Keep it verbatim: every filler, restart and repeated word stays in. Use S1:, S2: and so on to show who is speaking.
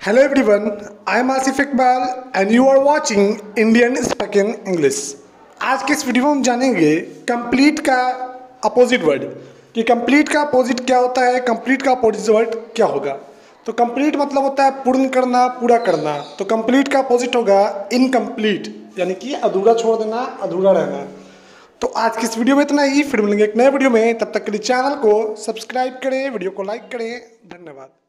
S1: Hello everyone, I am asif Iqbal and you are watching Indian Speaking English। आज के इस video में हम जानेंगे कंप्लीट का अपोजिट वर्ड कि कंप्लीट का अपोजिट क्या होता है, कंप्लीट का अपोजिट वर्ड क्या होगा। तो कंप्लीट मतलब होता है पूर्ण करना, पूरा करना। तो कंप्लीट का अपोजिट होगा इनकम्प्लीट, यानी कि अधूरा छोड़ देना, अधूरा रहना। तो आज की इस वीडियो में इतना ही, फिर मिलेंगे एक नए वीडियो में। तब तक के लिए चैनल को सब्सक्राइब करें, वीडियो को लाइक करें। धन्यवाद।